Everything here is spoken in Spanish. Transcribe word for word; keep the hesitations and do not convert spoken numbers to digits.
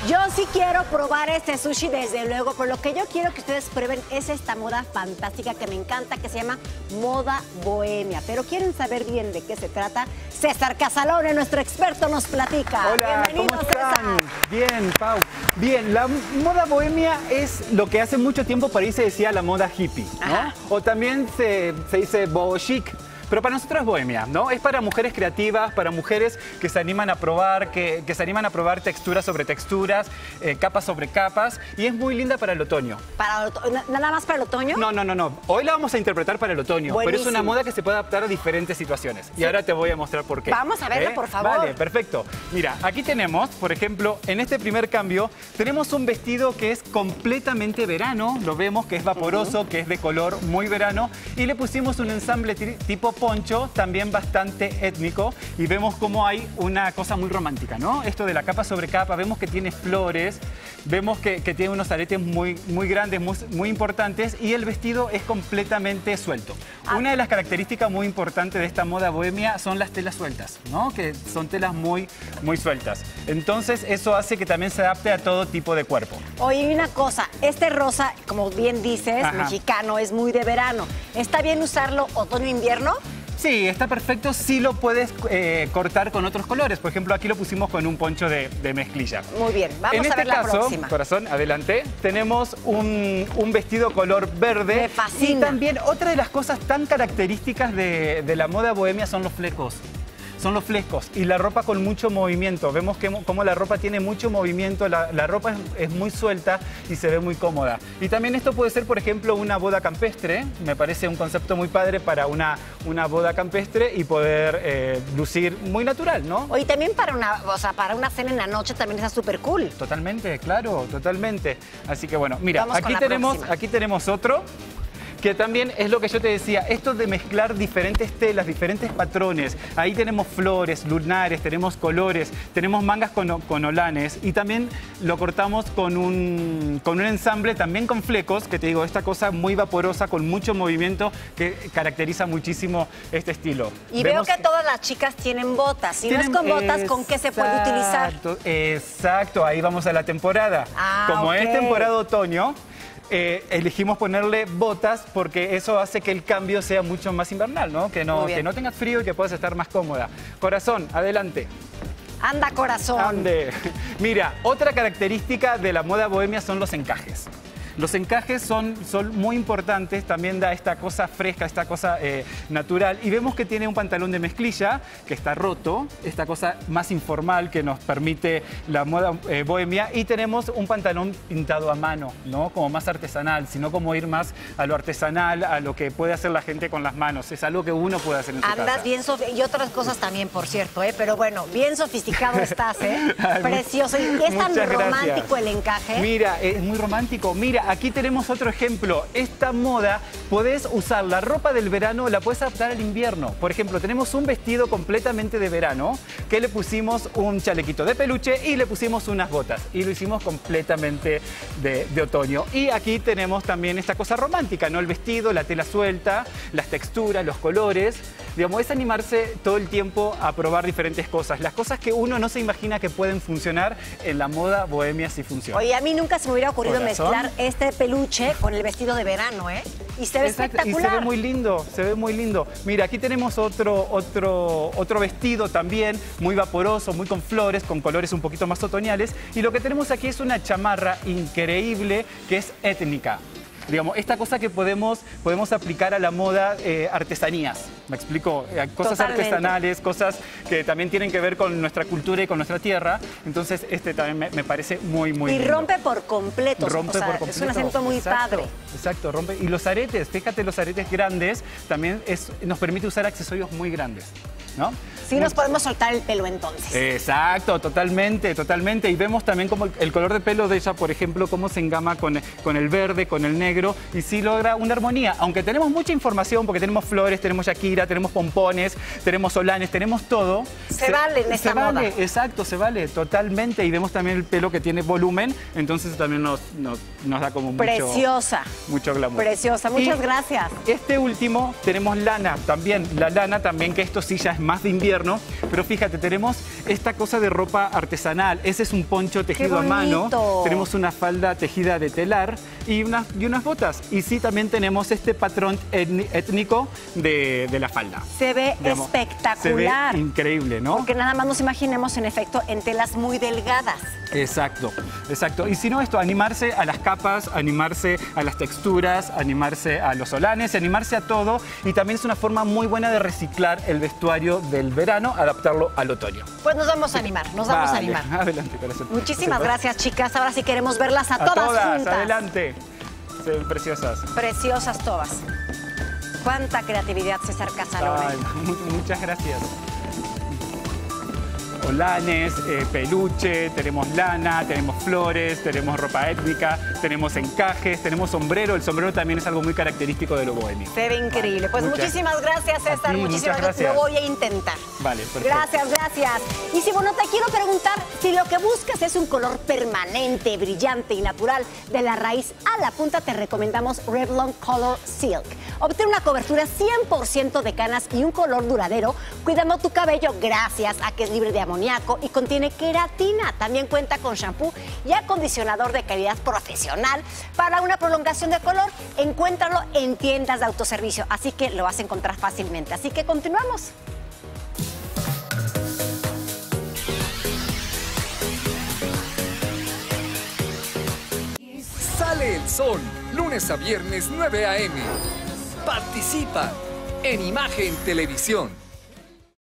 Yo sí quiero probar este sushi desde luego, pero lo que yo quiero que ustedes prueben es esta moda fantástica que me encanta, que se llama moda bohemia. Pero quieren saber bien de qué se trata. César Casalone, nuestro experto, nos platica. Hola, bienvenido, ¿cómo están? César. Bien, Pau. Bien, la moda bohemia es lo que hace mucho tiempo por ahí se decía la moda hippie, ¿no? Ajá. O también se, se dice boho chic. Pero para nosotros es bohemia, ¿no? Es para mujeres creativas, para mujeres que se animan a probar, que, que se animan a probar texturas sobre texturas, eh, capas sobre capas. Y es muy linda para el otoño. Para el oto- ¿Nada más para el otoño? No, no, no, no. Hoy la vamos a interpretar para el otoño. Buenísimo. Pero es una moda que se puede adaptar a diferentes situaciones. Sí. Y ahora te voy a mostrar por qué. Vamos a verlo, por favor. Vale, perfecto. Mira, aquí tenemos, por ejemplo, en este primer cambio, tenemos un vestido que es completamente verano. Lo vemos que es vaporoso, uh-huh. que es de color muy verano. Y le pusimos un ensamble tipo poncho, también bastante étnico, y vemos cómo hay una cosa muy romántica, ¿no? Esto de la capa sobre capa, vemos que tiene flores, vemos que, que tiene unos aretes muy, muy grandes, muy, muy importantes, y el vestido es completamente suelto. Ah. Una de las características muy importantes de esta moda bohemia son las telas sueltas, ¿no? Que son telas muy, muy sueltas. Entonces eso hace que también se adapte a todo tipo de cuerpo. Oye, una cosa, este rosa, como bien dices, Ajá. mexicano, es muy de verano. ¿Está bien usarlo otoño-invierno? Sí, está perfecto si lo puedes eh, cortar con otros colores. Por ejemplo, aquí lo pusimos con un poncho de, de mezclilla. Muy bien, vamos en a este ver la caso, próxima. Corazón, adelante. Tenemos un, un vestido color verde. Me fascina. Y también otra de las cosas tan características de, de la moda bohemia son los flecos. Son los flecos y la ropa con mucho movimiento. Vemos que, cómo la ropa tiene mucho movimiento, la, la ropa es, es muy suelta y se ve muy cómoda. Y también esto puede ser, por ejemplo, una boda campestre. Me parece un concepto muy padre para una, una boda campestre y poder eh, lucir muy natural, ¿no? Oye, también para una, o sea, para una cena en la noche también está súper cool. Totalmente, claro, totalmente. Así que bueno, mira, Vamos aquí tenemos, aquí tenemos otro. Que también es lo que yo te decía, esto de mezclar diferentes telas, diferentes patrones. Ahí tenemos flores, lunares, tenemos colores, tenemos mangas con, con olanes y también lo cortamos con un, con un ensamble también con flecos, que te digo, esta cosa muy vaporosa, con mucho movimiento que caracteriza muchísimo este estilo. Y Vemos veo que todas las chicas tienen botas. Si tienen, no es con botas, ¿con qué se puede utilizar? Exacto, ahí vamos a la temporada. Ah, Como okay. es temporada otoño, Eh, elegimos ponerle botas porque eso hace que el cambio sea mucho más invernal, ¿no? Que no, que no tengas frío y que puedas estar más cómoda. Corazón, adelante. Anda, corazón. Ande. Mira, otra característica de la moda bohemia son los encajes. Los encajes son, son muy importantes, también da esta cosa fresca, esta cosa eh, natural. Y vemos que tiene un pantalón de mezclilla que está roto, esta cosa más informal que nos permite la moda eh, bohemia. Y tenemos un pantalón pintado a mano, ¿no? Como más artesanal, sino como ir más a lo artesanal, a lo que puede hacer la gente con las manos. Es algo que uno puede hacer en su Andas casa. bien sofisticado, y otras cosas también, por cierto, ¿eh? Pero bueno, bien sofisticado estás, ¿eh? Ay, precioso. ¿Y es tan romántico gracias. El encaje? Mira, es muy romántico. Mira, aquí tenemos otro ejemplo. Esta moda, podés usar la ropa del verano, la puedes adaptar al invierno. Por ejemplo, tenemos un vestido completamente de verano que le pusimos un chalequito de peluche y le pusimos unas botas. Y lo hicimos completamente de, de otoño. Y aquí tenemos también esta cosa romántica, ¿no? El vestido, la tela suelta, las texturas, los colores. Digamos, es animarse todo el tiempo a probar diferentes cosas. Las cosas que uno no se imagina que pueden funcionar, en la moda bohemia sí funciona. Oye, a mí nunca se me hubiera ocurrido Corazón. mezclar este peluche con el vestido de verano, ¿eh? Y se ve Exacto, espectacular. y se ve muy lindo, se ve muy lindo. Mira, aquí tenemos otro, otro, otro vestido también, muy vaporoso, muy con flores, con colores un poquito más otoñales. Y lo que tenemos aquí es una chamarra increíble que es étnica. Digamos, esta cosa que podemos, podemos aplicar a la moda eh, artesanías, ¿me explico? Eh, cosas Totalmente. artesanales, cosas que también tienen que ver con nuestra cultura y con nuestra tierra. Entonces, este también me, me parece muy, muy Y lindo. rompe por completo. Rompe o sea, por completo. Es un acento muy exacto, padre. Exacto, rompe. Y los aretes, fíjate, los aretes grandes también es, nos permite usar accesorios muy grandes, ¿no? Sí nos podemos soltar el pelo entonces. Exacto, totalmente, totalmente. Y vemos también como el, el color de pelo de ella, por ejemplo, cómo se engama con, con el verde, con el negro, y sí logra una armonía. Aunque tenemos mucha información, porque tenemos flores, tenemos Shakira, tenemos pompones, tenemos solanes, tenemos todo. Se, se vale en esta se vale, moda. Exacto, se vale totalmente. Y vemos también el pelo que tiene volumen, entonces también nos, nos, nos da como mucho... Preciosa. Mucho glamour. Preciosa, muchas y gracias. Este último tenemos lana también, la lana también, que esto sí ya es más de invierno, pero fíjate, tenemos esta cosa de ropa artesanal. Ese es un poncho tejido a mano. Tenemos una falda tejida de telar y unas, y unas botas. Y sí, también tenemos este patrón étnico de, de la falda. Se ve Digamos, espectacular. Se ve increíble, ¿no? Porque nada más nos imaginemos, en efecto, en telas muy delgadas. Exacto, exacto. Y si no, esto, animarse a las capas, animarse a las texturas, animarse a los solanes, animarse a todo. Y también es una forma muy buena de reciclar el vestuario del verano, adaptarlo al otoño. Pues nos vamos a animar, nos vamos vale, a animar. Adelante, corazón. Muchísimas gracias, chicas. Ahora sí queremos verlas a, a todas, todas juntas. Adelante. Se ven preciosas. Preciosas todas. Cuánta creatividad, César Casalone. Ay, muchas gracias. Olanes, eh, peluche, tenemos lana, tenemos flores, tenemos ropa étnica, tenemos encajes, tenemos sombrero. El sombrero también es algo muy característico de lo bohemio. Se ve increíble. Pues muchas, muchísimas gracias, César. Ti, muchísimas gracias. gracias. Lo voy a intentar. Vale, perfecto. Gracias, gracias. Y si bueno, te quiero preguntar si lo que buscas es un color permanente, brillante y natural de la raíz a la punta, te recomendamos Revlon Color Silk. Obtén una cobertura cien por ciento de canas y un color duradero, cuidando tu cabello gracias a que es libre de amoníaco y contiene queratina. También cuenta con shampoo y acondicionador de calidad profesional para una prolongación de color. Encuéntralo en tiendas de autoservicio, así que lo vas a encontrar fácilmente. Así que continuamos. Sale el sol, lunes a viernes nueve a eme Participa en Imagen Televisión.